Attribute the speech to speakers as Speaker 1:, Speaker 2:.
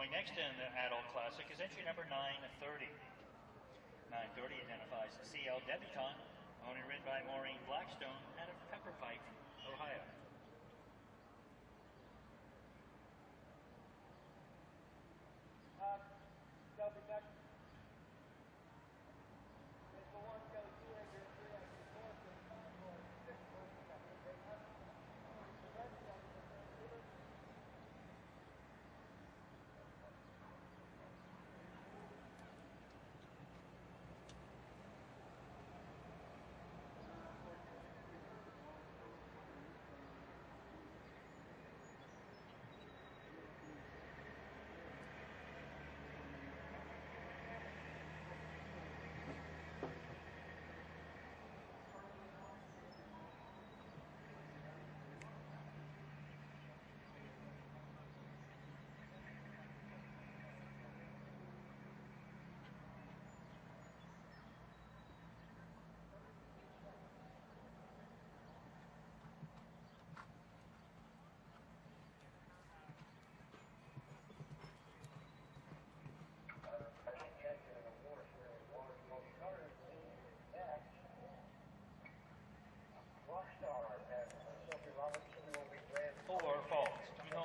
Speaker 1: Going next in the Adult Classic is entry number 930. 930 identifies CL Debutante, owned and ridden by Maureen Blackstone out of Pepper Pike, Ohio.